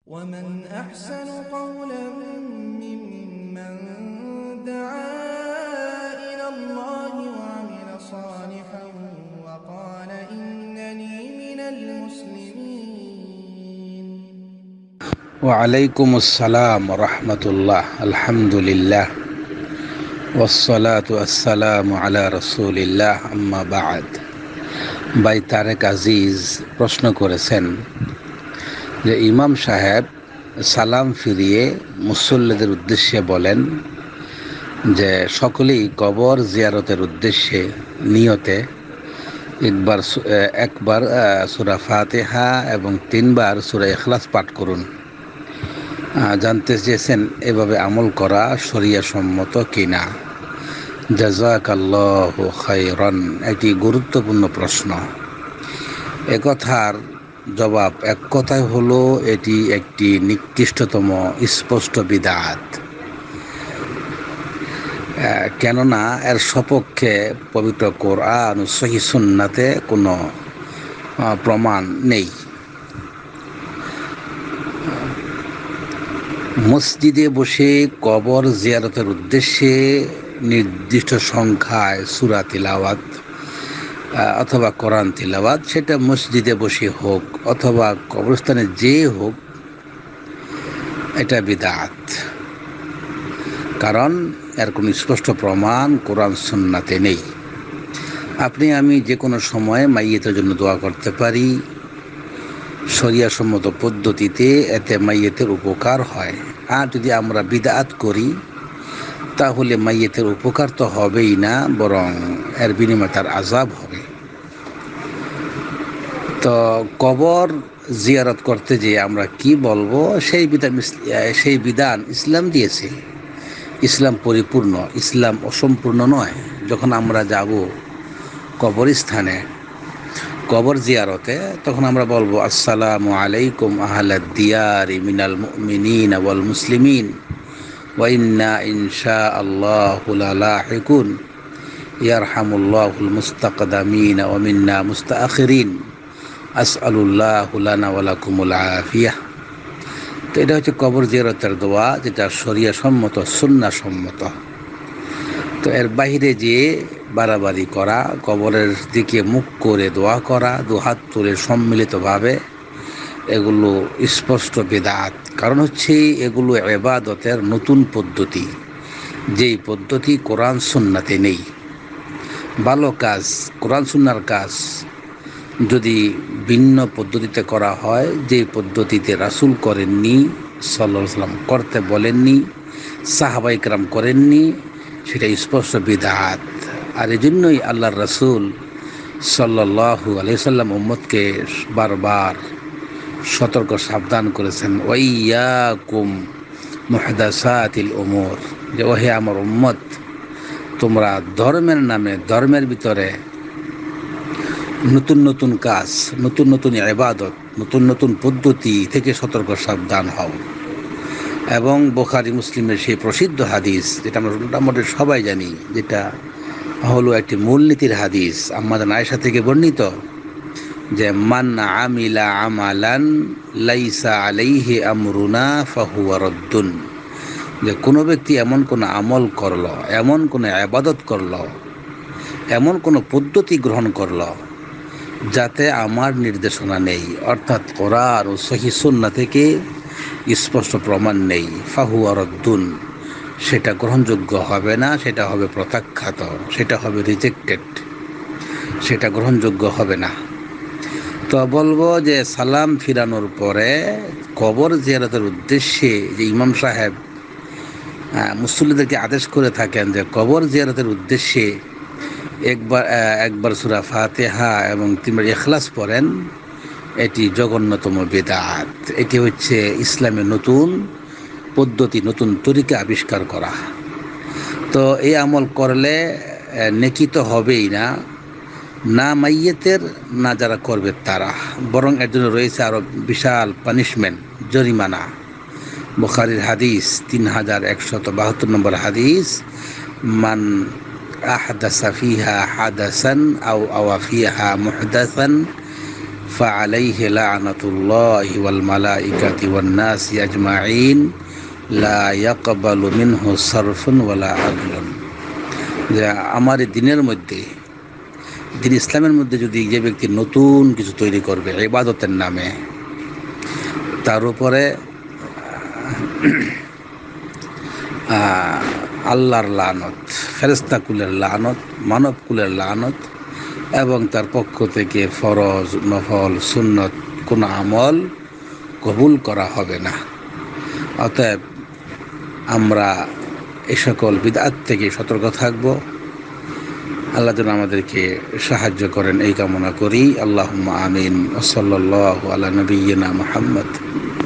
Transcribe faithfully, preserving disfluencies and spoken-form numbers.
ومن أحسن قولا ممن دعا إلى الله وعمل صالحا وقال إنني من المسلمين. وعليكم السلام ورحمة الله. الحمد لله والصلاة والسلام على رسول الله أما بعد. ভাই তারেক আজিজ প্রশ্ন করেছেন যে ইমাম সাহেব সালাম ফিরিয়ে মুসল্লিদের উদ্দেশ্যে বলেন যে সকলেই কবর জিয়ারতের উদ্দেশ্যে নিয়তে একবার একবার সূরা ফাতিহা এবং তিনবার সূরা ইখলাস পাঠ করুন। জানতে চেয়েছেন এভাবে আমল করা শরিয়া সম্মত কিনা। জাযাকাল্লাহু খায়রান। এটি গুরুত্বপূর্ণ প্রশ্ন। একথার জবাব এক কথায় হলো এটি একটি নিকৃষ্টতম স্পষ্ট বিদআত, কেননা এর সপক্ষে পবিত্র কোরআন ও সহিহ সুন্নাতে কোনো প্রমাণ নেই। মসজিদে বসে কবর জিয়ারতের উদ্দেশ্যে নির্দিষ্ট সংখ্যায় সূরা তিলাওয়াত অথবা কোরআন তিলাওয়াত, সেটা মসজিদে বসে হোক অথবা কবরস্থানে যে হোক, এটা বিদআত। কারণ এর কোনো স্পষ্ট প্রমাণ কোরআন সুন্নাতে নেই। আপনি আমি যে কোনো সময় মাইয়েতের জন্য দোয়া করতে পারি শরিয়া সম্মত পদ্ধতিতে, এতে মাইয়েতের উপকার হয়। আর যদি আমরা বিদআত করি তাহলে মাইয়েতের উপকার তো হবেই না, বরং এর বিনিময়ে তার আযাব হবে। তো কবর জিয়ারত করতে যে আমরা কি বলবো, সেই বিধান সেই বিধান ইসলাম দিয়েছে। ইসলাম পরিপূর্ণ, ইসলাম অসম্পূর্ণ নয়। যখন আমরা যাব কবরস্থানে কবর জিয়ারতে, তখন আমরা বলবো আসসালামু আলাইকুম আহলাদ দিয়ারি মিনাল মুমিনিনা ওয়াল মুসলিমিন ওয়া ইন্না ইনশাআল্লাহু লালাহিকুন ইয়ারহামুল্লাহুল মুস্তাকদামিনা ওয়া মিন্না মুস্তাআখিরিন আসআলুল্লাহু লানা ওয়া লাকুমুল আফিয়াহ। তো এটা হচ্ছে কবর জিয়ারতের দোয়া, যেটা শরিয়া সম্মত, সুন্নাহ সম্মত। তো এর বাইরে যে বাড়াবাড়ি করা, কবরের দিকে মুখ করে দোয়া করা, দুহাত তুলে সম্মিলিতভাবে, এগুলো স্পষ্ট বিদআত। কারণ হচ্ছে এগুলো ইবাদতের নতুন পদ্ধতি, যেই পদ্ধতি কোরআন সুন্নাতে নেই। ভালো কাজ, কোরআন সুন্নার কাজ যদি ভিন্ন পদ্ধতিতে করা হয়, যে পদ্ধতিতে রাসূল করেননি, সাল্লাল্লাহু আলাইহি ওয়াসাল্লাম করতে বলেননি, সাহাবায়ে কেরাম করেননি, সেটা স্পষ্ট বিদআত। আর এই জন্যই আল্লাহর রাসূল সাল্লাল্লাহু আলাইহি ওয়াসাল্লাম উম্মতকে বারবার সতর্ক সাবধান করেছেন, ওয়াইয়াকুম মুহদাসাতিল উমুর, যে ওহে আমার উম্মত, তোমরা ধর্মের নামে, ধর্মের ভিতরে নতুন নতুন কাজ, নতুন নতুন ইবাদত, নতুন নতুন পদ্ধতি থেকে সতর্ক সাবধান হও। এবং বুখারী মুসলিমের সেই প্রসিদ্ধ হাদিস, যেটা আমরা মোটামুটি সবাই জানি, যেটা হলো একটি মূলনীতির হাদিস, আম্মাজান আয়েশা থেকে বর্ণিত, যে মান আমিলা আমালান লাইসা আলাইহি আমরুনা ফাহুয়া রাদ্দুন, যে কোনো ব্যক্তি এমন কোনো আমল করলো, এমন কোনো ইবাদত করলো, এমন কোনো পদ্ধতি গ্রহণ করলো যাতে আমার নির্দেশনা নেই, অর্থাৎ কোরআন ও সহিহ সুন্নাহ থেকে স্পষ্ট প্রমাণ নেই, ফাহুয়া রাদ্দুন, সেটা গ্রহণযোগ্য হবে না, সেটা হবে প্রত্যাখ্যাত, সেটা হবে রিজেক্টেড, সেটা গ্রহণযোগ্য হবে না। তো বলবো যে সালাম ফিরানোর পরে কবর জিয়ারতের উদ্দেশ্যে যে ইমাম সাহেব মুসল্লিদেরকে আদেশ করে থাকেন যে কবর জিয়ারতের উদ্দেশ্যে একবার একবার সূরা ফাতিহা এবং তিনবার ইখলাস পড়েন, এটি জঘন্যতম বিদআত। এটি হচ্ছে ইসলামের নতুন পদ্ধতি, নতুন তরিকা আবিষ্কার করা। তো এই আমল করলে নেকি তো হবেই না, না মাইয়েতের, না যারা করবে তারা, বরং এর জন্য রয়েছে আরো বিশাল পানিশমেন্ট, জরিমানা। বুখারীর হাদিস তিন হাজার একশত বাহাত্তর নম্বর হাদিস, মান আহদাসা ফিহা হাদাসান আও আওয়া ফিহা মুহদাসান فعليه لعنة الله والملائكة والناس أجمعين لا يقبل منه صرف ولا عدل। যে আমার দিনের মধ্যে, দিন ইসলামের মধ্যে যদি যে ব্যক্তি নতুন কিছু তৈরি করবে ইবাদতের নামে, তার উপরে আল্লাহর লানত, ফেরেশতা কুলের লানত, মানব কুলের লানত এবং তার পক্ষ থেকে ফরজ, নফল, সুন্নত কোন আমল কবুল করা হবে না। অতএব আমরা এই সকল বিদআত থেকে সতর্ক থাকব। আল্লাহ যেন আমাদেরকে সাহায্য করেন এই কামনা করি। আল্লাহুম্মা আমিন। ওয়া সাল্লাল্লাহু আলা নবিয়্যিনা মুহাম্মদ।